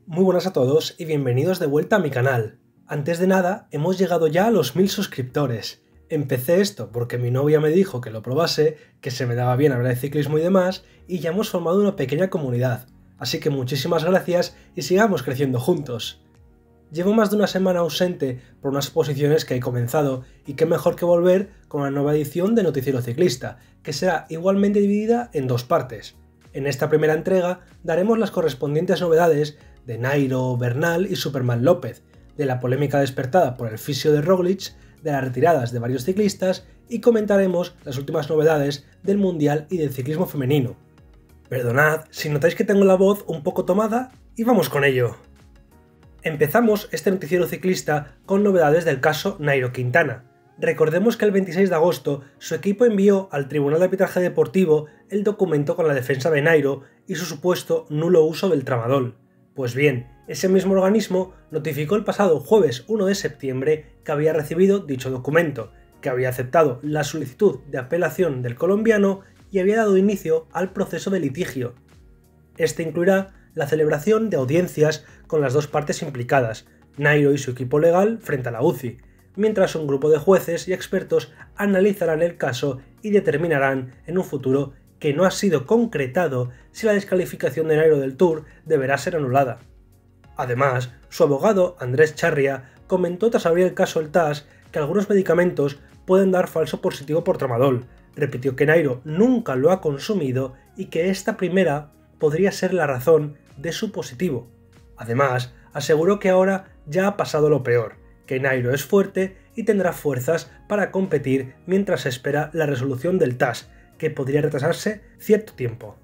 Muy buenas a todos y bienvenidos de vuelta a mi canal. Antes de nada, hemos llegado ya a los 1000 suscriptores. Empecé esto porque mi novia me dijo que lo probase, que se me daba bien hablar de ciclismo y demás, y ya hemos formado una pequeña comunidad. Así que muchísimas gracias y sigamos creciendo juntos. Llevo más de una semana ausente por unas exposiciones que he comenzado, y qué mejor que volver con una nueva edición de Noticiero Ciclista, que será igualmente dividida en dos partes. En esta primera entrega daremos las correspondientes novedades de Nairo, Bernal y Superman López, de la polémica despertada por el fisio de Roglic, de las retiradas de varios ciclistas y comentaremos las últimas novedades del Mundial y del ciclismo femenino. Perdonad si notáis que tengo la voz un poco tomada y vamos con ello. Empezamos este noticiero ciclista con novedades del caso Nairo Quintana. Recordemos que el 26 de agosto su equipo envió al Tribunal de Arbitraje Deportivo el documento con la defensa de Nairo y su supuesto nulo uso del tramadol. Pues bien, ese mismo organismo notificó el pasado jueves 1 de septiembre que había recibido dicho documento, que había aceptado la solicitud de apelación del colombiano y había dado inicio al proceso de litigio. Este incluirá la celebración de audiencias con las dos partes implicadas, Nairo y su equipo legal, frente a la UCI, mientras un grupo de jueces y expertos analizarán el caso y determinarán en un futuro que no ha sido concretado si la descalificación de Nairo del Tour deberá ser anulada. Además, su abogado Andrés Charria comentó tras abrir el caso el TAS que algunos medicamentos pueden dar falso positivo por tramadol, repitió que Nairo nunca lo ha consumido y que esta primera podría ser la razón de su positivo. Además, aseguró que ahora ya ha pasado lo peor, que Nairo es fuerte y tendrá fuerzas para competir mientras se espera la resolución del TAS, que podría retrasarse cierto tiempo.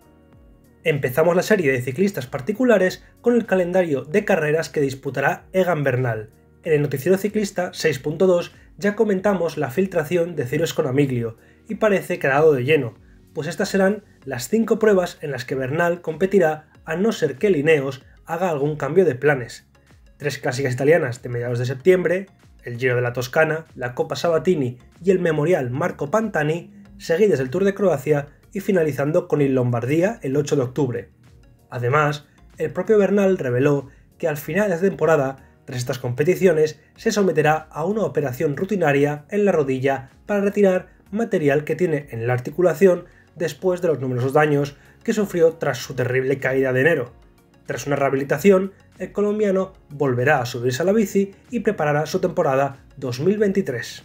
Empezamos la serie de ciclistas particulares con el calendario de carreras que disputará Egan Bernal. En el noticiero ciclista 6.2 ya comentamos la filtración de Ciro Sconamiglio y parece que ha dado de lleno, pues estas serán las 5 pruebas en las que Bernal competirá a no ser que Ineos haga algún cambio de planes. 3 clásicas italianas de mediados de septiembre, el Giro de la Toscana, la Coppa Sabatini y el Memorial Marco Pantani, seguidas del Tour de Croacia y finalizando con el Lombardía el 8 de octubre. Además, el propio Bernal reveló que al final de la temporada, tras estas competiciones, se someterá a una operación rutinaria en la rodilla para retirar material que tiene en la articulación después de los numerosos daños que sufrió tras su terrible caída de enero. Tras una rehabilitación, el colombiano volverá a subirse a la bici y preparará su temporada 2023.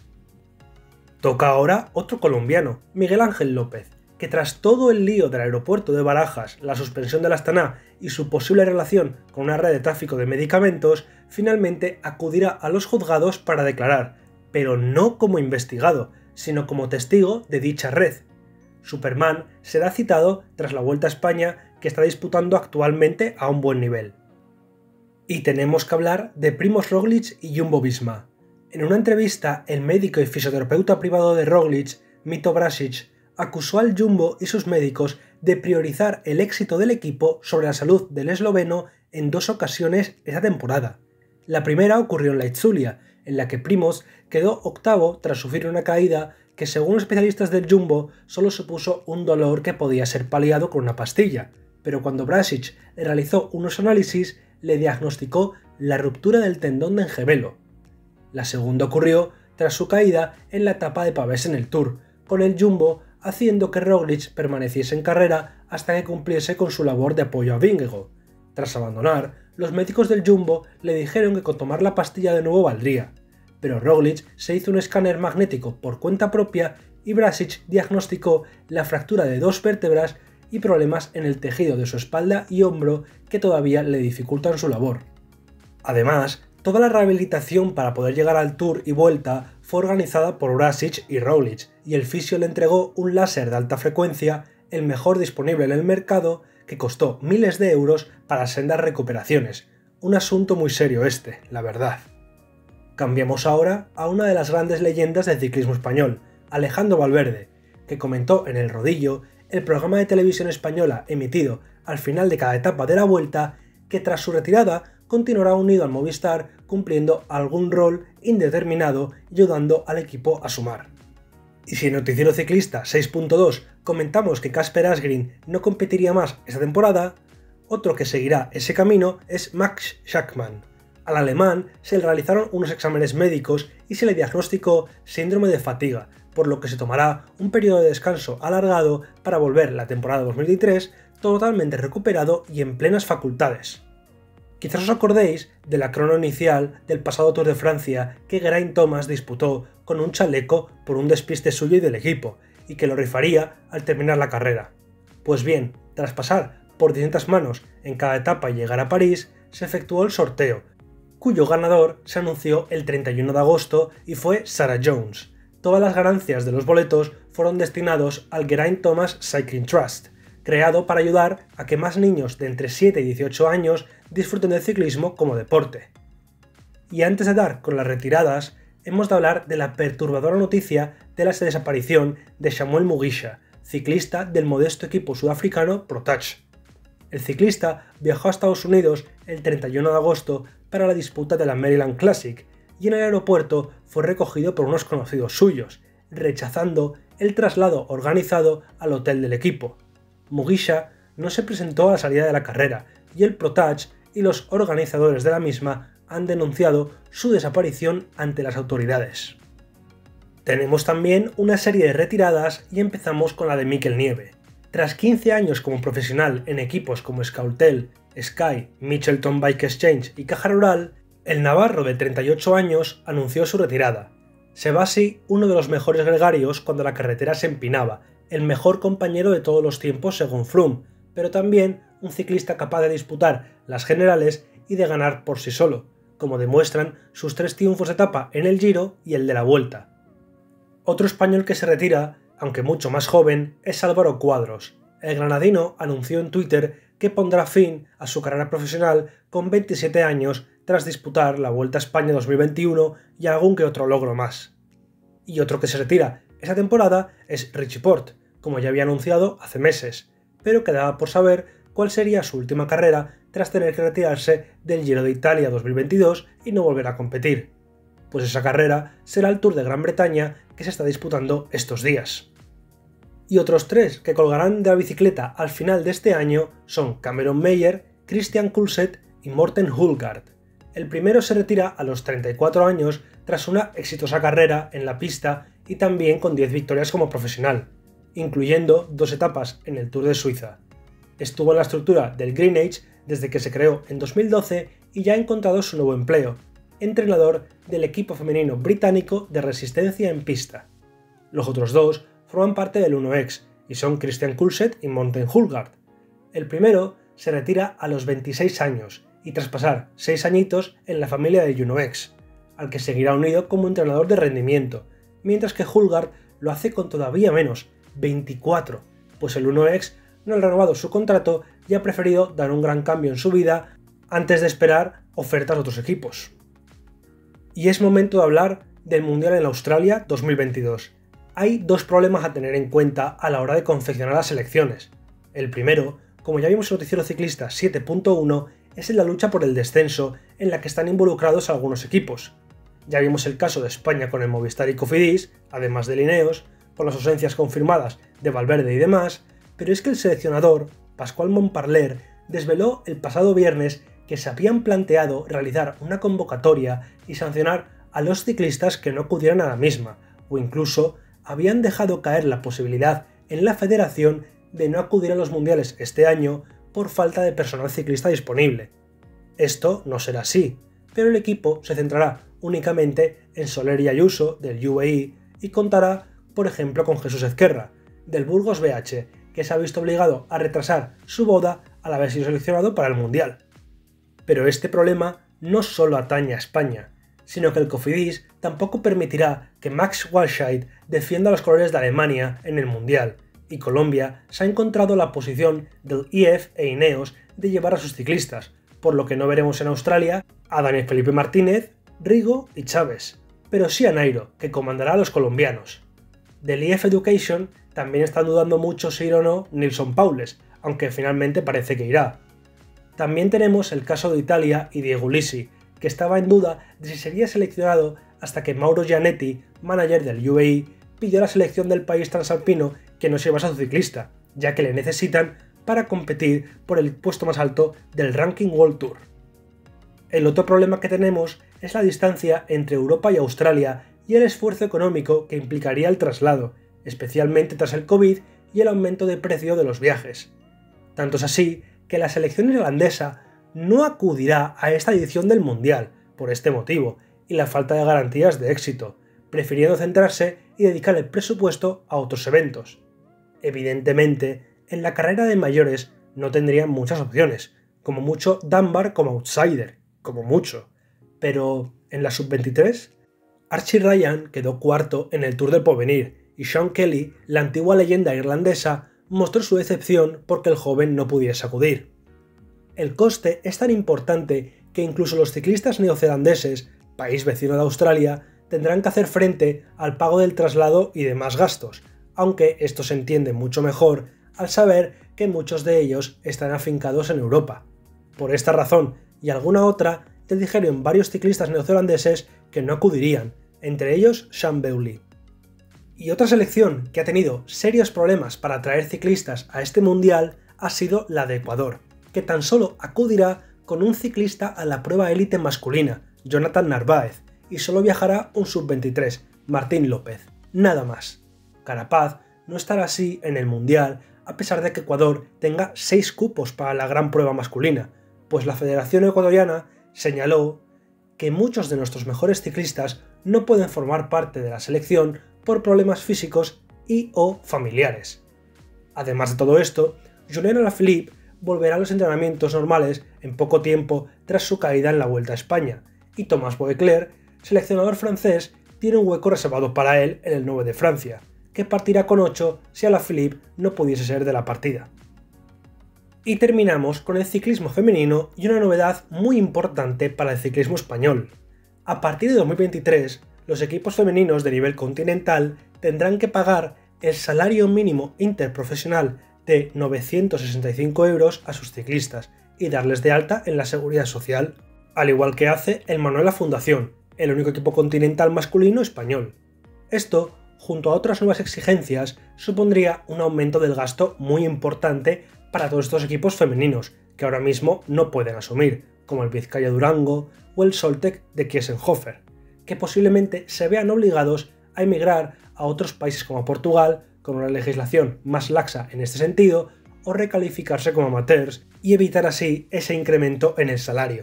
Toca ahora otro colombiano, Miguel Ángel López, que tras todo el lío del aeropuerto de Barajas, la suspensión del Astana y su posible relación con una red de tráfico de medicamentos, finalmente acudirá a los juzgados para declarar, pero no como investigado, sino como testigo de dicha red. Superman será citado tras la Vuelta a España que está disputando actualmente a un buen nivel. Y tenemos que hablar de Primož Roglič y Jumbo-Visma. En una entrevista, el médico y fisioterapeuta privado de Roglič, Mito Brasic, acusó al Jumbo y sus médicos de priorizar el éxito del equipo sobre la salud del esloveno en 2 ocasiones esta temporada. La primera ocurrió en la Itzulia, en la que Primož quedó octavo tras sufrir una caída que, según especialistas del Jumbo, solo supuso un dolor que podía ser paliado con una pastilla, pero cuando Brasic le realizó unos análisis, le diagnosticó la ruptura del tendón del gemelo. La segunda ocurrió tras su caída en la etapa de Pavés en el Tour, con el Jumbo haciendo que Roglič permaneciese en carrera hasta que cumpliese con su labor de apoyo a Vingegaard. Tras abandonar, los médicos del Jumbo le dijeron que con tomar la pastilla de nuevo valdría, pero Roglič se hizo un escáner magnético por cuenta propia y Brasic diagnosticó la fractura de 2 vértebras y problemas en el tejido de su espalda y hombro que todavía le dificultan su labor. Además, toda la rehabilitación para poder llegar al Tour y Vuelta fue organizada por Brasic y Roglič, y el fisio le entregó un láser de alta frecuencia, el mejor disponible en el mercado, que costó miles de euros para sendas recuperaciones. Un asunto muy serio este, la verdad. Cambiamos ahora a una de las grandes leyendas del ciclismo español, Alejandro Valverde, que comentó en El Rodillo, el programa de televisión española emitido al final de cada etapa de la Vuelta, que tras su retirada continuará unido al Movistar cumpliendo algún rol indeterminado y ayudando al equipo a sumar. Y si en Noticiero Ciclista 6.2 comentamos que Kasper Asgreen no competiría más esta temporada, Otro que seguirá ese camino es Max Schachmann. Al alemán se le realizaron unos exámenes médicos y se le diagnosticó síndrome de fatiga, por lo que se tomará un periodo de descanso alargado para volver la temporada 2023 totalmente recuperado y en plenas facultades. Quizás os acordéis de la crono inicial del pasado Tour de Francia que Geraint Thomas disputó con un chaleco por un despiste suyo y del equipo, y que lo rifaría al terminar la carrera. Pues bien, tras pasar por distintas manos en cada etapa y llegar a París, se efectuó el sorteo, cuyo ganador se anunció el 31 de agosto y fue Sarah Jones. Todas las ganancias de los boletos fueron destinados al Geraint Thomas Cycling Trust, creado para ayudar a que más niños de entre 7 y 18 años disfruten del ciclismo como deporte. Y antes de dar con las retiradas, hemos de hablar de la perturbadora noticia de la desaparición de Samuel Mugisha, ciclista del modesto equipo sudafricano Protach. El ciclista viajó a Estados Unidos el 31 de agosto para la disputa de la Maryland Classic y en el aeropuerto fue recogido por unos conocidos suyos, rechazando el traslado organizado al hotel del equipo. Mugisha no se presentó a la salida de la carrera y el Protach y los organizadores de la misma han denunciado su desaparición ante las autoridades. Tenemos también una serie de retiradas y empezamos con la de Mikel Nieve. Tras 15 años como profesional en equipos como Euskaltel, Sky, Mitchelton Bike Exchange y Caja Rural, el navarro de 38 años anunció su retirada. Se va así uno de los mejores gregarios cuando la carretera se empinaba, el mejor compañero de todos los tiempos según Froome, pero también un ciclista capaz de disputar las generales y de ganar por sí solo, como demuestran sus 3 triunfos de etapa en el Giro y el de la Vuelta. Otro español que se retira, aunque mucho más joven, es Álvaro Cuadros. El granadino anunció en Twitter que pondrá fin a su carrera profesional con 27 años tras disputar la Vuelta a España 2021 y algún que otro logro más. Y otro que se retira esta temporada es Richie Porte, como ya había anunciado hace meses, pero quedaba por saber cuál sería su última carrera tras tener que retirarse del Giro de Italia 2022 y no volver a competir. Pues esa carrera será el Tour de Gran Bretaña que se está disputando estos días. Y otros 3 que colgarán de la bicicleta al final de este año son Cameron Meyer, Christian Coulset y Morten Hulgaard. El primero se retira a los 34 años tras una exitosa carrera en la pista y también con 10 victorias como profesional, incluyendo 2 etapas en el Tour de Suiza. Estuvo en la estructura del Green Age desde que se creó en 2012 y ya ha encontrado su nuevo empleo, entrenador del equipo femenino británico de resistencia en pista. Los otros 2 forman parte del UnoX y son Christian Coulset y Morten Hulgaard. El primero se retira a los 26 años y tras pasar 6 añitos en la familia del UnoX, al que seguirá unido como entrenador de rendimiento, mientras que Hulgaard lo hace con todavía menos, 24, pues el UnoX no ha renovado su contrato y ha preferido dar un gran cambio en su vida antes de esperar ofertas de otros equipos. Y es momento de hablar del Mundial en Australia 2022. Hay 2 problemas a tener en cuenta a la hora de confeccionar las selecciones. El primero, como ya vimos en Noticiero Ciclista 7.1, es en la lucha por el descenso en la que están involucrados algunos equipos. Ya vimos el caso de España con el Movistar y Cofidis, además de Ineos, por las ausencias confirmadas de Valverde y demás, pero es que el seleccionador, Pascual Montparler, desveló el pasado viernes que se habían planteado realizar una convocatoria y sancionar a los ciclistas que no acudieran a la misma, o incluso habían dejado caer la posibilidad en la federación de no acudir a los mundiales este año por falta de personal ciclista disponible. Esto no será así, pero el equipo se centrará únicamente en Soler y Ayuso del UAE y contará, por ejemplo, con Jesús Ezquerra, del Burgos BH, que se ha visto obligado a retrasar su boda al haber sido seleccionado para el Mundial. Pero este problema no solo atañe a España, sino que el Cofidis tampoco permitirá que Max Walscheid defienda los colores de Alemania en el Mundial, y Colombia se ha encontrado la posición del IF e Ineos de llevar a sus ciclistas, por lo que no veremos en Australia a Daniel Felipe Martínez, Rigo y Chávez, pero sí a Nairo, que comandará a los colombianos. Del IF Education también están dudando mucho si ir o no Nilsson Paules, aunque finalmente parece que irá. También tenemos el caso de Italia y Diego Ulissi, que estaba en duda de si sería seleccionado hasta que Mauro Gianetti, manager del UAE, pidió a la selección del país transalpino que no se llevase a su ciclista, ya que le necesitan para competir por el puesto más alto del ranking World Tour. El otro problema que tenemos es la distancia entre Europa y Australia y el esfuerzo económico que implicaría el traslado, especialmente tras el COVID y el aumento de precio de los viajes. Tanto es así que la selección irlandesa no acudirá a esta edición del Mundial por este motivo y la falta de garantías de éxito, prefiriendo centrarse y dedicar el presupuesto a otros eventos. Evidentemente, en la carrera de mayores no tendrían muchas opciones, como mucho Dunbar como outsider, como mucho. Pero en la sub-23, Archie Ryan quedó cuarto en el Tour del Porvenir y Sean Kelly, la antigua leyenda irlandesa, mostró su decepción porque el joven no pudiese acudir. El coste es tan importante que incluso los ciclistas neozelandeses, país vecino de Australia, tendrán que hacer frente al pago del traslado y demás gastos, aunque esto se entiende mucho mejor al saber que muchos de ellos están afincados en Europa. Por esta razón y alguna otra, te dijeron varios ciclistas neozelandeses que no acudirían, entre ellos Sean Bewley. Y otra selección que ha tenido serios problemas para atraer ciclistas a este mundial ha sido la de Ecuador, que tan solo acudirá con un ciclista a la prueba élite masculina, Jonathan Narváez, y solo viajará un sub-23, Martín López, nada más. Carapaz no estará así en el mundial a pesar de que Ecuador tenga 6 cupos para la gran prueba masculina, pues la Federación Ecuatoriana señaló que muchos de nuestros mejores ciclistas no pueden formar parte de la selección por problemas físicos y o familiares. Además de todo esto, Julian Alaphilippe volverá a los entrenamientos normales en poco tiempo tras su caída en la Vuelta a España, y Thomas Voeckler, seleccionador francés, tiene un hueco reservado para él en el 9 de Francia, que partirá con 8 si Alaphilippe no pudiese ser de la partida. Y terminamos con el ciclismo femenino y una novedad muy importante para el ciclismo español. A partir de 2023, los equipos femeninos de nivel continental tendrán que pagar el salario mínimo interprofesional de 965 € a sus ciclistas y darles de alta en la Seguridad Social, al igual que hace el Manuela Fundación, el único equipo continental masculino español. Esto, junto a otras nuevas exigencias, supondría un aumento del gasto muy importante para todos estos equipos femeninos, que ahora mismo no pueden asumir, como el Vizcaya Durango o el Soltec de Kiesenhofer, que posiblemente se vean obligados a emigrar a otros países como Portugal, con una legislación más laxa en este sentido, o recalificarse como amateurs y evitar así ese incremento en el salario.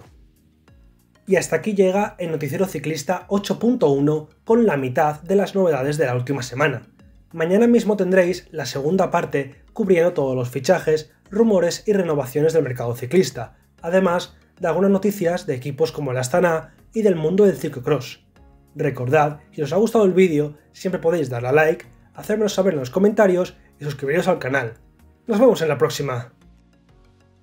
Y hasta aquí llega el Noticiero Ciclista 8.1 con la mitad de las novedades de la última semana. Mañana mismo tendréis la segunda parte cubriendo todos los fichajes, rumores y renovaciones del mercado ciclista, además de algunas noticias de equipos como el Astana y del mundo del ciclocross. Recordad, si os ha gustado el vídeo, siempre podéis darle a like, hacérmelo saber en los comentarios y suscribiros al canal. Nos vemos en la próxima.